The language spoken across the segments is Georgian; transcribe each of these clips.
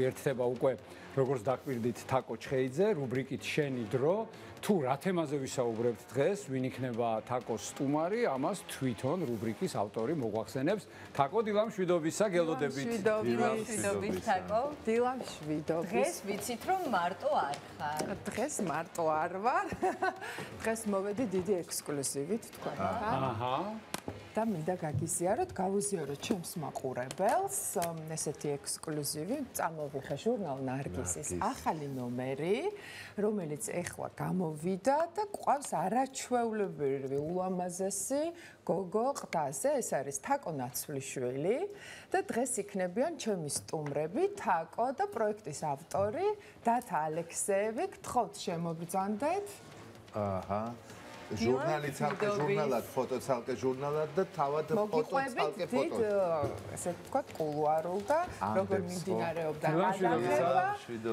გვიერთდება უკვე როგორც დაკვირდით თაკო ჩხეიძე, რუბრიკით შენი დრო. თუ რა თემაზე ვისაუბრებთ დღეს, ვინ იქნება თაკოს სტუმარი, ამას თვითონ რუბრიკის ავტორი მოგვახსენებს. თაკო, დილამშვიდობისა, გელოდებით. დილამშვიდობის თაკო. დილამშვიდობის. დღეს ვიცით რომ მარტო არ ხარ. დღეს მარტო არ ვარ. დღეს მოვედი დიდი ექსკლუზივით თქვა. აჰა. და მინდა გაგიზიაროთ, გავუზიაროთ ჩემს მაყურებელს ესეთი ექსკლუზივი, წამოვიღე ჟურნალ ნარგისის ახალი ნომერი, რომელიც ეხლა გამოვიდა და ყავს არაჩვეულებრივი ულამაზესი გოგო ყდაზე, ეს არის თაკო ნაცვლიშვილი და დღეს იქნებიან ჩემი სტუმრები, თაკო და პროექტის ავტორი დათა ალექსეევი. გთხოვთ შემოგბრძანდეთ. აჰა. ჟურნალი ცალკე ჟურნალად, ფოტო ცალკე ჟურნალად და თავად ფოტო ცალკე ფოტო. ესე ვთქვათ, კულუარულ და როგორ მიმდინარეობდა გადაღება.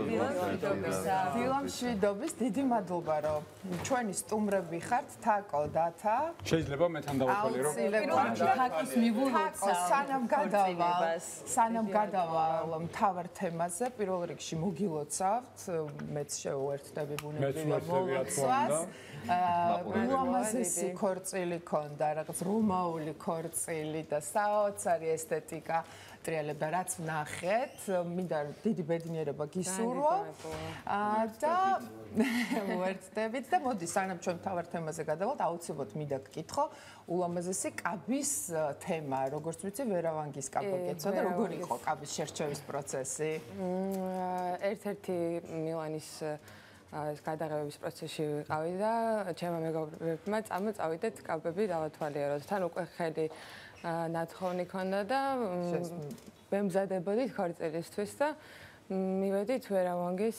დილამშვიდობის, დიდი მადლობა, რომ ჩვენი სტუმრები ხართ, თაკო, დათა. შეიძლება მე თან დავაყოლე რომ თაკოს მივულოცავ. სანამ გადავალ მთავარ თემაზე, პირველ რიგში მოგილოცავთ, მეც შევუერთდები ბუნებრივია მოლოცვას. ულამაზესი ქორწილი ქონდა, რაღაც რომაული ქორწილი და საოცარი ესთეტიკა ტრიალებდა, რაც ვნახეთ. მინდა დიდი ბედნიერება გისურვო და მოერთდებით და მოდი სანამ ჩვენ მთავარ თემაზე გადავალთ, აუცილებლად მინდა გკითხო ულამაზესი კაბის თემა, როგორც ვიცი, ვერავანგის კაბა გეცოდა, როგორი იყო კაბის შერჩევის პროცესი? ერთ-ერთი მილანის გადაღებების პროცესში ვიყავი და ჩემმა მეგობრებმა წავიდეთ კაბები დავათვალიეროთ. თან უკვე ხელი ნათხოვნი ქონდა და ვემზადებოდით ქორწილისთვის და მივედით ვერავანგის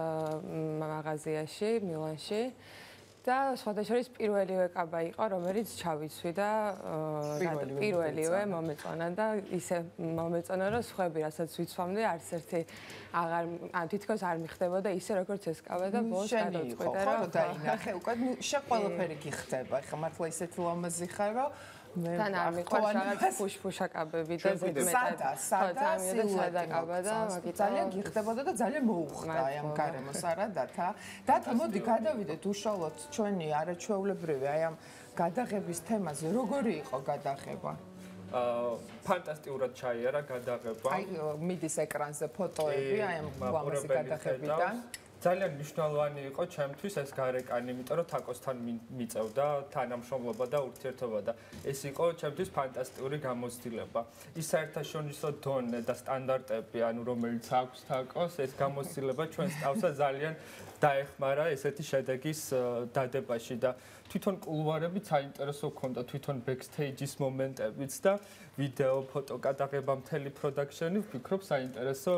მაღაზიაში მილანში და სხვადასხვა პირველივე კაბა იყო, რომელიც ჩავიცვი და პირველივე მომეწონა და ისე მომეწონა, რომ სხვები რასაც ვიცვამდი, არც ერთი თითქოს არ მიხდებოდა ისე, როგორც ეს კაბა და ბოლოს გადავწყვიტე, რომ დაინახე უკვე ყველაფერი გიხდება. ეხლა მართლა ისეთი ლამაზი ხარ, რომ თან არ მიყვარს რაღაც ფუშფუშა კაბები და ზედმეტად სადა კაბა და ძალიან გიხდებოდა და ძალიან მოუხდა აი ამ გარემოს არა დათა. დათა, მოდი გადავიდეთ უშუალოდ ჩვენი არაჩვეულებრივი აი ამ გადაღების თემაზე. როგორი იყო გადაღება? ფანტასტიკურად ჩაიარა გადაღება. აი მიდის ეკრანზე ფოტოები აი ამ ლამაზი გადაღებიდან. ძალიან მნიშვნელოვანი იყო ჩემთვის ეს გარეკანი, იმიტომ რომ თაკოსთან მიწევდა თანამშრომლობა და ურთიერთობა და ეს იყო ჩემთვის ფანტასტიკური გამოცდილება. ის საერთაშორისო დონე და სტანდარტები, ანუ რომელიც აქვს თაკოს, ეს გამოცდილება ჩვენს ტავსა ძალიან დაეხმარა ესეთი შედეგის დადებაში და თვითონ კულუარებიც საინტერესო ქონდა, თვითონ ბექსტეიჯის მომენტებიც და ვიდეო, ფოტო გადაღება, მთელი პროდაქშენი, ვფიქრობ საინტერესო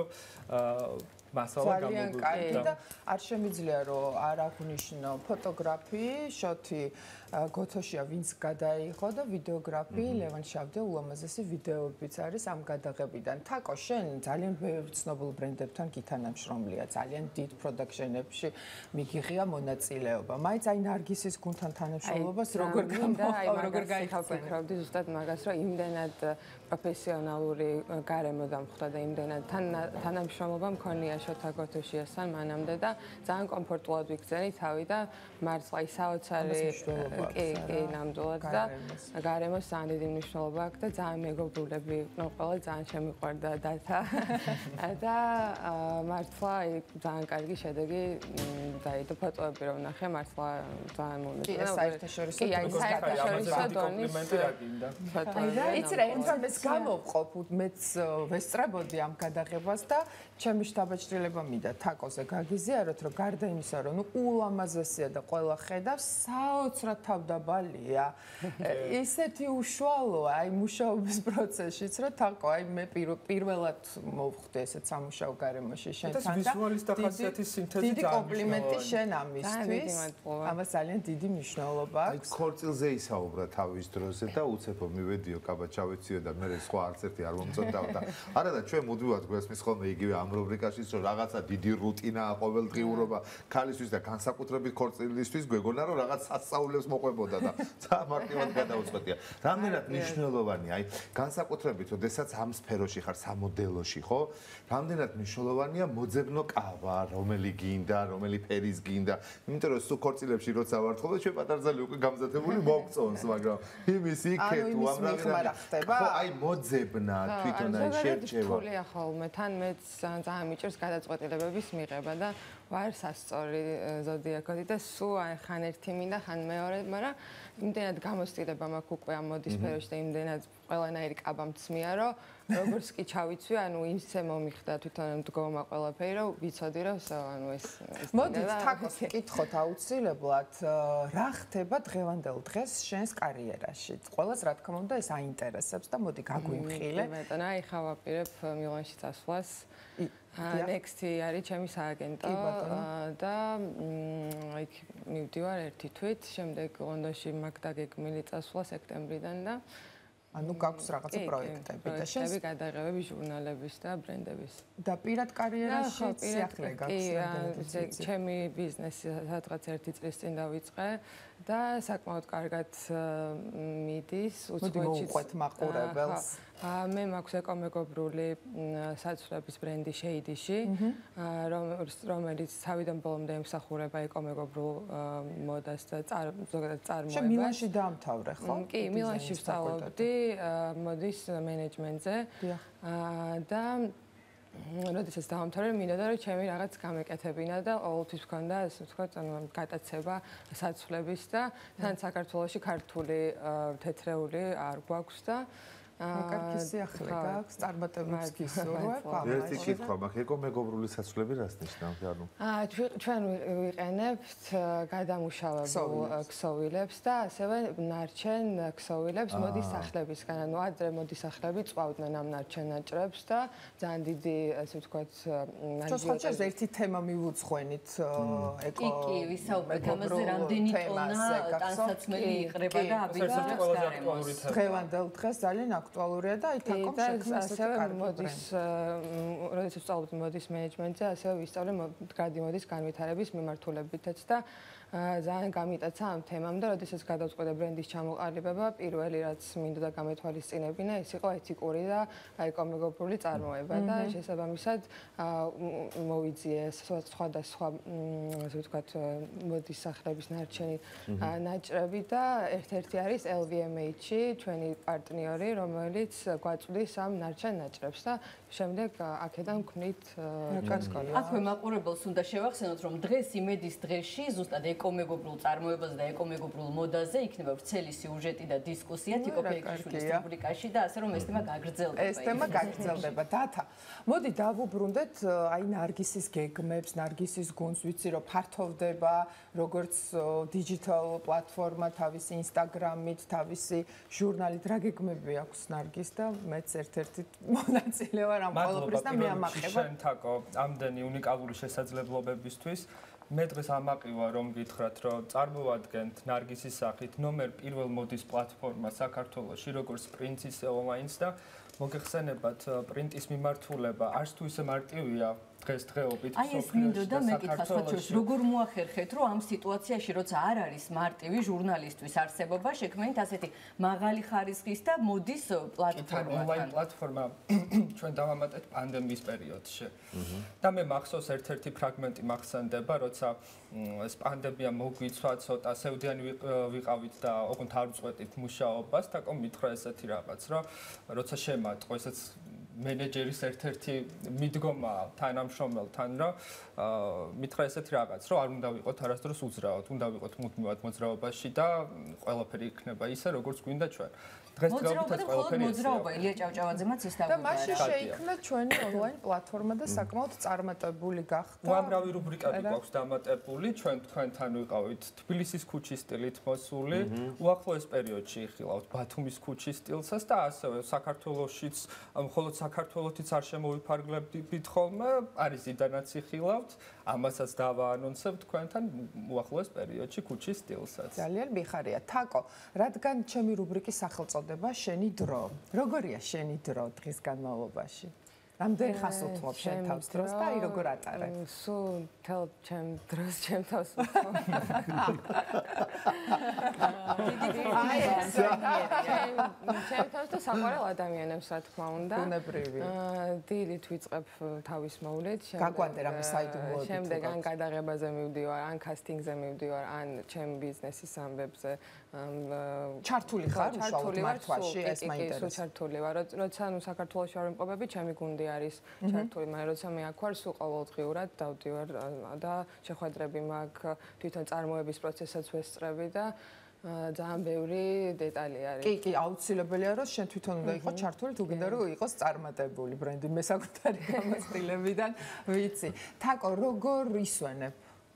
მასალა ძალიან კაი და არ შემიძლია რომ არ აღნიშნო ფოტოგრაფი, შოთი გოთოშია, ვინც გადაიღო და ვიდეოგრაფი ლევან შავდე ულამაზესი ვიდეოებიც არის ამ გადაღებიდან. თაკო, შენ ძალიან ბევრ ცნობილ ბრენდებთან გითანამშრომლია, ძალიან დიდ პროდაქშენებში მიგიღია მონაწილეობა. მაინც აი ნარგისის გუნდთან თანამშრომლობას როგორ გაიხსენებდი ზუსტად მაგას, რომ იმდენად პროფესიონალური გარემო დამხვდა და იმდენად თანამშრომლობა მქონია შოთა გოთოშიასთან მანამდე და ძალიან კომფორტულად ვიგრძენი თავი და მართლა ის საოცარი კი ნამდვილად და გარემოს ძალიან დიდი მნიშვნელობა აქვს და ძალიან მეგობრულები იყვნენ, ყველა ძალიან შემიყვარდა დათა და მართლა ძალიან კარგი შედეგი დაიდო ფოტოები რომ ნახე, მართლა ძალიან მომეწონა. საერთაშორისო დონის იცი რა, ინფორმაციას გამოვყოფ, მეც ვესწრებოდი ამ გადაღებას და ჩემი შთაბეჭდილება მინდა თაკოზე გაგიზიაროთ, რომ გარდა იმისა, რომ ულამაზესია და ყველა ხედავს, საოცრად თავდაბალია. ისეთი უშუალოა აი მუშაობის პროცესშიც, რომ თაკო, აი მე პირველად მოვხვდი ესეთ სამუშაო გარემოში შენთან და ვიზუალისტთა ხასიათის სინთეზი დიდი კომპლიმენტი შენ ამისთვის. ამას ძალიან დიდი მნიშვნელობა აქვს. აი ქორწილზე ისაუბრა თავის დროზე და უცებო მივედიო კაბა ჩავეციო და მე სხვა არც ერთი არ მომწონდა. არა და ჩვენ მუდმივად გვესმის ხოლმე იგივე ამ რუბრიკაში, რომ რაღაცა დიდი რუტინაა ყოველდღიურობა ქალისთვის და განსაკუთრებით ქორწილისთვის, გვეგონა რომ რაღაც სასწაულებს მოყვებოდა და მარტივად გადაუწყვეტია. რამდენად მნიშვნელოვანია, აი, განსაკუთრებით, ოდესაც ამ სფეროში ხარ, სამოდელოში, ხო? რამდენად მნიშვნელოვანია მოძებნო კავა, რომელი გინდა, რომელი ფერის გინდა. იმიტომ რომ სულ ქორწილებში როცა ვარ ხოლმე, ჩვენ პატარძალი უკვე გამზადებული მოგწონს, მაგრამ იმის იქეთ თუ ამ რაღაცა ხო, აი მოძებნა თვითონ აი შერჩევა. ფულია ხოლმე, თან მეც ძალიან მიჭირს გადაწყვეტილებების მიღება და ვარ სასწორი ზოდიაქოდი და სულ ხან ერთი მინდა, ხან მეორე, მაგრამ იმდენად გამოცდილება მაქვს უკვე ამ მოდის სფეროში და იმდენად ყველანაირი კაბა მწმია, რომ როგორც კი ჩავიცვი, ანუ ისე მომიხდა თვითონ მდგომა ყველაფერი, რომ ვიცოდი, რომ ანუ ეს მოდით თაკოს ვკითხოთ აუცილებლად, რა ხდება დღევანდელ დღეს შენს კარიერაში? ყველას რა თქმა უნდა ეს აინტერესებს და მოდი გაგვიმხილე. მეტანა ეხა ვაპირებ მილანში წასვლას. Next-ი არის ჩემი სააგენტო და იქ მივდივარ ერთი თვით, შემდეგ ლონდონში მაქვს დაგეგმილი წასვლა სექტემბრიდან და ანუ გაქვს რაღაცა პროექტები და შენს გადაღებები ჟურნალების და ბრენდების. და პირად კარიერაში სიახლე გაქვს? ჩემი ბიზნესი სადღაც 1 წლის წინ დავიწყე და საკმაოდ კარგად მიდის, უცხოეთში მაყურებელს. მე მაქვს ეკომეგობრული საცვლების ბრენდი შეიდიში, რომელიც თავიდან ბოლომდე ემსახურება ეკომეგობრულ მოდას და ზოგადად წარმოებას. შენ მილანში დაამთავრე, ხო? კი, მილანში ვსწავლობდი მოდის მენეჯმენტზე და როდესაც დავამთავრე, მინდოდა რომ ჩემი რაღაც გამეკეთებინა და ყოველთვის მქონდა ასე ვთქვათ, გატაცება საცვლების და თან საქართველოში ქართული თეთრეული არ გვაქვს და კარგი სიახლე გაქვს, წარმატებებს გისურვებ. ერთი კითხვა მაქვს, ეკომეგობრული საცვლები რას ნიშნავს? ანუ ჩვენ ვიყენებთ გადამუშავებულ ქსოვილებს და ასევე ნარჩენ ქსოვილებს მოდის სახლებისგან. ანუ ადრე მოდის სახლები წვავდნენ ამ ნარჩენ ნაჭრებს და ძალიან დიდი ასე ვთქვათ ნაჭრებს ერთი თემა მივუძღვენით ეკო. კი, ვისაუბრეთ ამაზე, რამდენი ტონა ტანსაცმელი იყრება და აბიდოს დღევანდელ დღეს ძალიან აქტუალურია და აი თაკომ შექმნა ასევე მოდის როდესაც ვსწავლობდი მოდის მენეჯმენტზე, ასევე ვისწავლე მოდის განვითარების მიმართულებითაც და ძალიან გამიტაცა ამ თემამ და როდესაც გადავწყვეტე ბრენდის ჩამოყალიბება, პირველი რაც მინდოდა გამეთვალისწინებინა, ეს იყო ეთიკური და ეკომეგობრული წარმოება და შესაბამისად მოვიძიე სხვადასხვა ასე ვთქვათ მოდის სახლების ნარჩენი ნაჭრები და ერთ-ერთი არის LVMH-ი, ჩვენი პარტნიორი, რომელიც გვაწვდის ამ ნარჩენ ნაჭრებს და შემდეგ აქედან ვქმნით კასკოლი. აქვე მაყურებელს უნდა შევახსენოთ, რომ დღეს იმედის დღეში ზუსტად ეკომეგობრულ წარმოებაზე და ეკომეგობრულ მოდაზე იქნება ვრცელი სიუჟეტი და დისკუსია თიკო ფეიქიშვილის რუბრიკაში და ასე რომ ეს თემა გაგრძელდება. ეს თემა გაგრძელდება. დათა. მოდი დავუბრუნდეთ აი ნარგისის გეგმებს, ნარგისის გუნდს, ვიცი რომ ფართოვდება როგორც დიჯიტალ პლატფორმა, თავისი ინსტაგრამით, თავისი ჟურნალით, რა გეგმები აქვს ნარგის და მეც ერთ-ერთი მონაწილე ვარ ამ ყველაფრის და მე ამაყება. შენ თაკო, ამდენი უნიკალური შესაძლებლობებისთვის მე დღეს ამაყივა რომ გითხრათ რომ წარმოვადგენთ ნარგისის სახით ნომერ პირველ მოდის პლატფორმა საქართველოში როგორც პრინცის ონლაინს და მოგეხსენებათ პრინტის მიმართულება არც თუ ისე მარტივია დღესდღეობით აი ეს მინდოდა მეკითხა სხვათვის როგორ მოახერხეთ რომ ამ სიტუაციაში როცა არ არის მარტივი ჟურნალისტვის არსებობა შექმნით ასეთი მაღალი ხარისხის და მოდის პლატფორმა ონლაინ პლატფორმა ჩვენ დავამატეთ პანდემიის პერიოდში და მე მახსოვს ერთ-ერთი ფრაგმენტი მახსენდება როცა ეს პანდემია მოგვიცვა ცოტა სევდიანი ვიყავით და ოღონდ არ ვწყვეტით მუშაობას და მითხრა ესეთი რაღაც რომ როცა შემატყო ესეც მენეჯერის ერთ-ერთი მიდგომა თანამშრომელთან რომ მითხრა ესეთი რაღაც რომ არ უნდა ვიყოთ არასდროს უძრავად, უნდა ვიყოთ მუდმივად მოძრაობაში და ყველაფერი იქნება ისე როგორც გვინდა ჩვენ. დღესდღეობით ეს ყველაფერი მოძრაობა ილია ჭავჭავაძემაც ის და მაშინ შეიქმნა ჩვენი ონლაინ პლატფორმა და საკმაოდ წარმატებული გახდა. უამრავი რუბრიკები გვაქვს დამატებული, ჩვენ თქვენთან ვიყავით თბილისის ქუჩის სტილით მოსული, უახლოეს პერიოდში იხილავთ ბათუმის ქუჩის სტილსაც და ასევე საქართველოშიც, მხოლოდ საქართველოთიც არ შემოვიფარგლებდით ხოლმე, პარიზიდანაც იხილავთ, ამასაც დავაანონსებ თქვენთან უახლოეს პერიოდში ქუჩის სტილსაც. ძალიან მიხარია. თაკო, რადგან ჩემი რუბრიკის სახელწოდება შენი დრო. როგორია შენი დრო დღის განმავლობაში? რამდენ ხანს უთმობ შენ თავს დროს და აი როგორ ატარებ? სულ თელ ჩემ დროს ჩემ თავს უთმობ. ჩემთვის და საყვარელ ადამიანებს რა თქმა უნდა. ბუნებრივი. დილით ვიწყებ თავის მოვლით, გაგვანდა რამე საიდუმლოებით. შემდეგ ან გადაღებაზე მივდივარ, ან კასტინგზე მივდივარ, ან ჩემ ბიზნესის ამბებზე. ჩართული ხარ უშუალოდ მართვაში, ეს მაინტერესებს. ჩართული ვარ, როცა საქართველოში ვარ იმყოფები, ჩემი გუნდი არის ჩართული, მაგრამ როცა მე აქ ვარ, სულ ყოველდღიურად დავდივარ და შეხვედრები მაქვს, თვითონ წარმოების პროცესსაც ვესწრები და ძალიან ბევრი დეტალი არის. კი, აუცილებელია რომ შენ თვითონ უნდა იყოს ჩართული, თუ გინდა რომ იყოს წარმატებული ბრენდი მე საკუთარი გამოცდილებიდან ვიცი. თაკო, როგორ ისვენებ?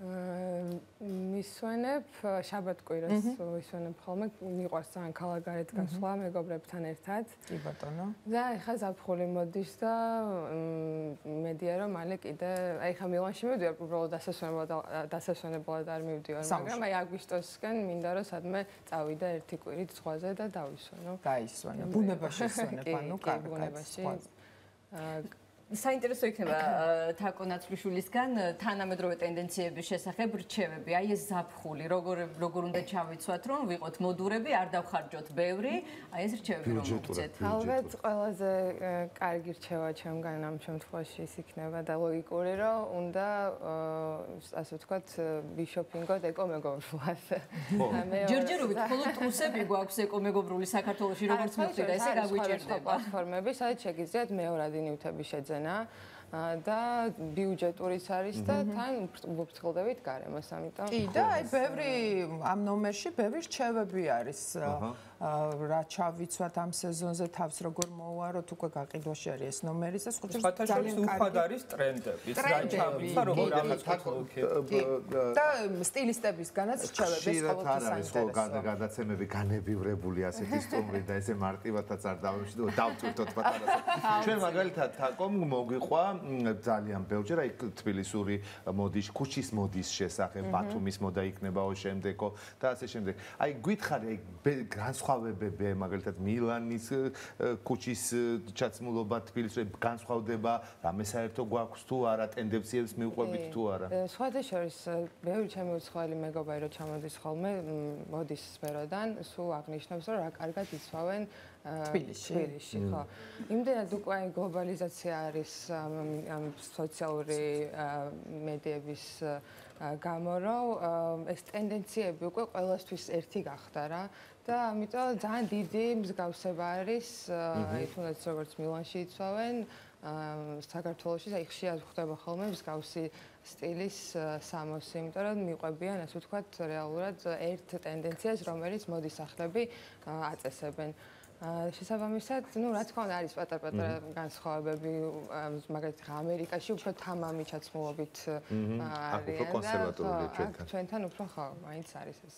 მისვენებ შაბათ-კვირას ვისვენებ ხოლმე, მიყვარს ძალიან ქალაქგარეთ გასვლა მეგობრებთან ერთად. კი ბატონო. და ეხლა ზაფხული მოდის და მედია რომ მალე კიდე, აი ხა მილანში მივდივარ, უბრალოდ დასასვენებლად არ მივდივარ, მაგრამ აი აგვისტოსკენ მინდა რომ სადმე წავიდე ერთი კვირით ზღვაზე და დავისვენო. დაისვენო. ბუნებაში ისვენებ, ანუ ბუნებაში. საინტერესო იქნება თაკო ნაცვლიშვილისგან თანამედროვე ტენდენციების შესახებ რჩევები. აი ეს ზაფხული, როგორ უნდა ჩავიცვათ, რომ ვიყოთ მოდურები, არ დავხარჯოთ ბევრი, აი ეს რჩევები რომ მოგცეთ. ალბათ ყველაზე კარგი რჩევა ჩემგან ამ შემთხვევაში ის იქნება და ლოგიკური, რომ უნდა ასე ვთქვათ, ვიშოპინგოთ ეკომეგობრულად. ჯერჯერობით მხოლოდ ტუსები გვაქვს ეკომეგობრული საქართველოში, როგორც მივხვდი და ესე გაგვიჭირდება. პლატფორმები, სადაც შეგიძლიათ მეორადი ნივთები შეძენა. და ბიუჯეტურიც არის და თან ვუფრთხილდებით გარემოს, ამიტომ კი და აი ბევრი ამ ნომერში ბევრი რჩევები არის. რა ჩავიცვათ ამ სეზონზე თავს როგორ მოვაროთ, უკვე გაყიდვაში არის ეს ნომერი და სხვათა შორის უხვად არის ტრენდები. რა ჩავიცვა როგორ და სტილისტებისგანაც რჩევები ყოველთვის საინტერესოა. გადაცემები განებივრებული ასეთი სტუმრი და ესე მარტივადაც არ დავთვირთოთ პატარასა. ჩვენ მაგალითად თაკომ მოგვიყვა ძალიან ბევრჯერ აი თბილისური მოდის, ქუჩის მოდის შესახებ, ბათუმის მოდა იქნებაო შემდეგო და ასე შემდეგ. აი გითხარი აი განსხვავებები მაგალითად მილანის ქუჩის ჩაცმულობა თბილისში განსხვავდება, რამე საერთო გვაქვს თუ არა, ტენდენციებს მიუყვებით თუ არა. სხვათა შორის ბევრი ჩემი უცხოელი მეგობარი რო ჩამოდის ხოლმე მოდის სფეროდან, სულ აღნიშნავს რომ რა კარგად იცვავენ თბილისში, ხო. იმდენად უკვე გლობალიზაცია არის ამ სოციალური მედიების გამო, რომ ეს ტენდენციები უკვე ყველასთვის ერთი გახდა რა და ამიტომ ძალიან დიდი მსგავსება არის, აი თუნდაც როგორც მილანში იცვავენ, საქართველოში აი ხშირად ხდება ხოლმე მსგავსი სტილის სამოსი, იმიტომ რომ მიყვებიან, ასე ვთქვათ, რეალურად ერთ ტენდენციას, რომელიც მოდის სახლები აწესებენ. შესაბამისად, ну, რა თქმა უნდა, არის პატარ-პატარა განსხვავებები, მაგალითად, ამერიკაში უფრო თამამი ჩაცმულობით არიან და ჩვენთან უფრო ხო, მაინც არის ეს.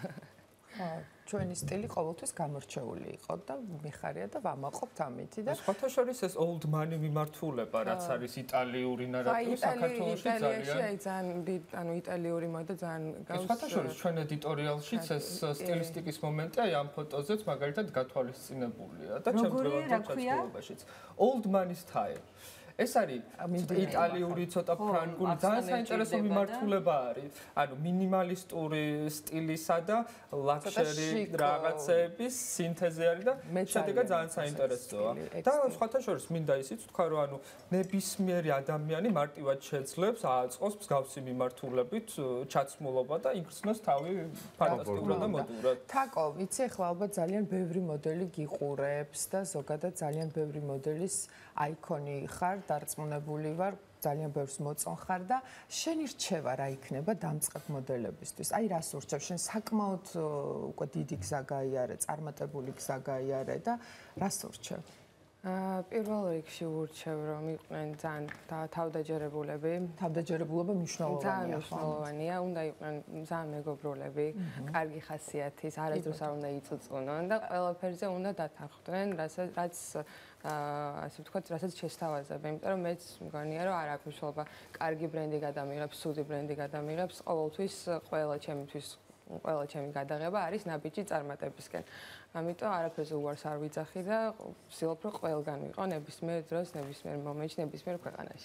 ჩვენი სტილი ყოველთვის გამორჩეული იყო და მიხარია და ვამაყობთ ამითი და სხვათა შორის ეს old money მიმართულება, რაც არის იტალიური ნარატივი საქართველოში ძალიან ანუ იტალიური მოდა ძალიან გავს. სხვათა შორის ჩვენ ედიტორიალშიც ეს სტილისტიკის მომენტი აი ამ ფოტოზეც მაგალითად გათვალისწინებულია და ჩემ პროვოკაციაშიც. Old money style. ეს არის იტალიური, ცოტა ფრანგული, ძალიან საინტერესო მიმართულება არის. ანუ მინიმალისტური სტილისა და ლაქშერი რაღაცების სინთეზი არის და შედეგად ძალიან საინტერესოა. და სხვათა შორის მინდა ისიც ვთქვა, რომ ანუ ნებისმიერი ადამიანი მარტივად შეძლებს ააწყოს მსგავსი მიმართულებით ჩაცმულობა და იგრძნოს თავი ფანტასტიკურად და მოდურად. თაკო, ვიცი, ახლა ალბათ ძალიან ბევრი მოდელი გიყურებს და ზოგადად ძალიან ბევრი მოდელის აიკონი ხარ, დარწმუნებული ვარ, ძალიან ბევრს მოწონხარ და შენი რჩევა რა იქნება დამწყებ მოდელებისთვის? აი რას ურჩევ? შენ საკმაოდ უკვე დიდი გზა გაიარე, წარმატებული გზა გაიარე და რას ურჩევ? პირველ რიგში ურჩევ, რომ იყვნენ ძალიან თავდაჯერებულები. თავდაჯერებულობა მნიშვნელოვანია. ძალიან მნიშვნელოვანია, უნდა იყვნენ ძალიან მეგობრულები, კარგი ხასიათის, არასდროს არ უნდა იწუწუნონ და ყველაფერზე უნდა დათანხმდნენ, რაც ასე ვთქვათ, რასაც შესთავაზებენ, იმიტომ რომ მეც მგონია, რომ არ აქვს მნიშვნელობა კარგი ბრენდი გადამიღებს, სუდი ბრენდი გადამიღებს, ყოველთვის ყველა ჩემი გადაღება არის ნაბიჯი წარმატებისკენ. ამიტომ არაფერზე უარს არ ვიძახი და ვცდილობ, რომ ყველგან ვიყო ნებისმიერ დროს, ნებისმიერ მომენტში, ნებისმიერ ქვეყანაში.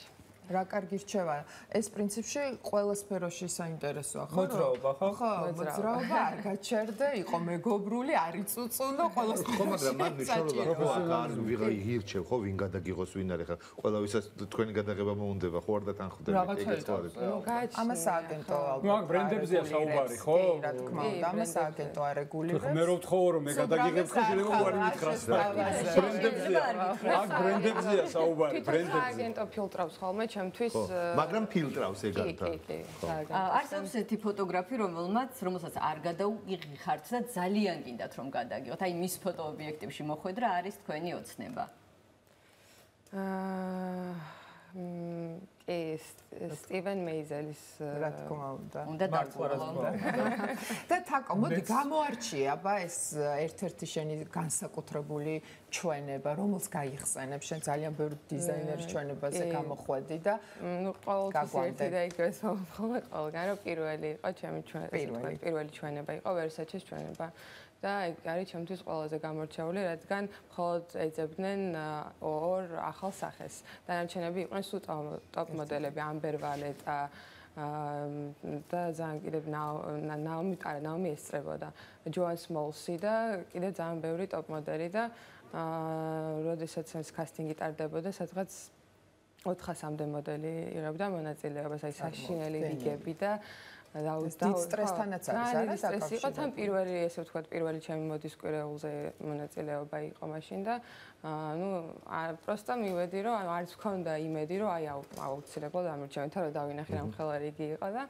რა კარგი რჩევა. ეს პრინციპში ყველა სფეროში საინტერესოა, ხო? მოძრაობა, ხო? ხო, მოძრაობა, არ გაჩერდე, იყო მეგობრული, არ იწუწუნო, ყველა ხო, მაგრამ მან მნიშვნელობა ხო არ ვიღაი ირჩევ, ხო, ვინ გადაგიღოს, ვინ არის ხა. ყველა ვისაც თქვენი გადაღება მოუნდება, ხო არ დათანხმდები ეგეც ხო არის. ამას სააგენტო ალბათ. მაგ ბრენდებზეა საუბარი, ხო? რა თქმა უნდა, ამას სააგენტო არეგულირებს. მე რო ვთხოვო რომ მე გადაგიღებ ხო შეიძლება უარი მითხრას. ბრენდებზეა. აქ ბრენდებზეა საუბარი, ბრენდებზე. სააგენტო ფილტრავს ხოლმე ჩემთვის მაგრამ ფილტრავს ეგართა. არსებობს ერთი ფოტოგრაფი, რომელსაც არ გადაუიღიხართ და ძალიან გინდათ რომ გადაგიღოთ. აი მის ფოტოობიექტივში მოხვედრა არის თქვენი ოცნება. ეს სტივენ მეიზელის რა თქმა უნდა. უნდა დაგვაყოლო. და თაკო, მოდი გამოარჩიე, აბა ეს ერთ-ერთი შენი განსაკუთრებული ჩვენება, რომელს გაიხსენებ, შენ ძალიან ბევრი დიზაინერის ჩვენებაზე გამოხვედი და ნუ ყოველთვის ერთი და იგივეს მომხდარა ყველგან, რომ პირველი იყო ჩემი პირველი ჩვენება იყო ვერსაჩეს ჩვენება. და არის ჩემთვის ყველაზე გამორჩეული, რადგან მხოლოდ ეძებდნენ ორ ახალ სახეს. დანარჩენები იყვნენ სულ ტოპ მოდელები, ამბერ ვალეტა და ძალიან კიდევ ნაომი ესწრებოდა, ჯოან სმოლსი და კიდევ ძალიან ბევრი ტოპ მოდელი და როდესაც ეს კასტინგი ტარდებოდა, სადღაც 400-მდე მოდელი იღებდა მონაწილეობას, აი საშინელი რიგები და დიდ სტრესთანაც არის არა იყო თან პირველი ესე ვთქვათ პირველი ჩემი მოდის კვირეულზე მონაწილეობა იყო მაშინ და ნუ პროსტა მივედი რომ არც მქონდა იმედი რომ აი აუცილებლად ამირჩევენ თან რომ დავინახე რამ ხელა რიგი იყო და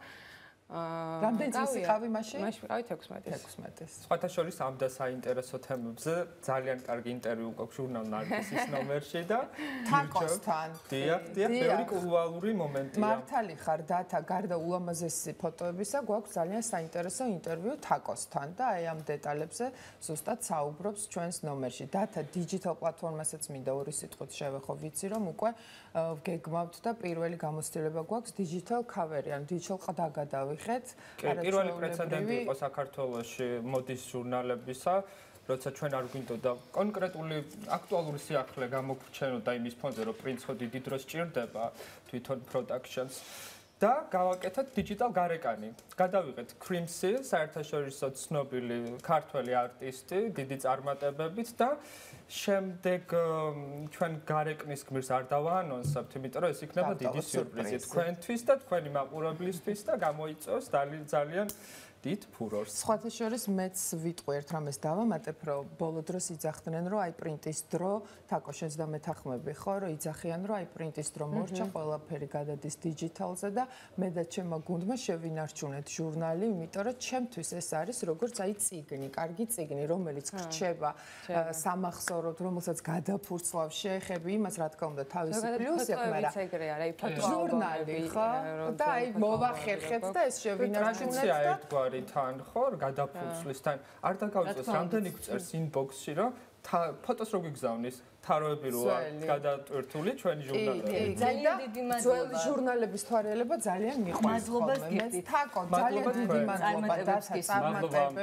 რამდენი წელი იყავი მაშინ? მაშინ ვიყავი 16. 16. სხვათა შორის ამ და საინტერესო თემებზე ძალიან კარგი ინტერვიუ გვაქვს ჟურნალ ნარგისის ნომერში და თაკოსთან. დიახ, ბევრი კულუარული მომენტია. მართალი ხარ დათა გარდა ულამაზესი ფოტოებისა გვაქვს ძალიან საინტერესო ინტერვიუ თაკოსთან და აი ამ დეტალებზე ზუსტად საუბრობს ჩვენს ნომერში. დათა დიჯიტალ პლატფორმასაც მინდა ორი სიტყვით შევეხო, ვიცი რომ უკვე გეგმავთ და პირველი გამოცდილება გვაქვს დიჯიტალ ქავერი, ან დიჯიტალ ყდაგადავი პირველი პრეცედენტი იყო საქართველოში მოდის ჟურნალებისა, როცა ჩვენ არ გვინდოდა კონკრეტული აქტუალური სიახლე გამოგვჩენოდა იმის ფონზე, რომ პრინცო დიდი დრო სჭირდება თვითონ პროდაქშენს და გავაკეთეთ დიჯიტალ გარეკანი. გადავიღეთ კრიმსი, საერთაშორისო ცნობილი ქართველი არტისტი, დიდი წარმატებებით და შემდეგ ჩვენ გარეკნის გმირს არ დავაანონსებთ, იმიტომ რომ ეს იქნება დიდი სიურპრიზი თქვენთვის და თქვენი მაყურებლისთვის და გამოიწვევს ძალიან დიდ ფურორს. სხვათა შორის მეც ვიტყვი ერთ რამეს დავამატებ, რომ ბოლო დროს იძახდნენ, რომ აი პრინტის დრო, თაკო შენს და მეთანხმები ხო, რომ იძახიან, რომ აი პრინტის დრო მორჩა, ყველაფერი გადადის დიჯიტალზე და მე და ჩემმა გუნდმა შევინარჩუნეთ ჟურნალი, იმიტომ რომ ჩემთვის ეს არის როგორც აი წიგნი, კარგი წიგნი, რომელიც გრჩება სამახსოვროდ, რომელსაც გადაფურცლავს, შეეხები იმას, რა თქმა უნდა, თავისი პლუსი აქვს, მაგრამ ჟურნალი ხო? და აი მოვახერხეთ და ეს შევინარჩუნეთ და თან ხო გადაფურცლისთან არ დაგავიწყოს რამდენი გწერს ინბოქსში რომ ფოტოს რო გიგზავნის თაროები როა გადატვირთული ჩვენი ჟურნალები ძალიან დიდი მადლობა ჟურნალების თვალიერება ძალიან მიყვარს ხოლმე მე თაკო ძალიან დიდი მადლობა და წარმატებები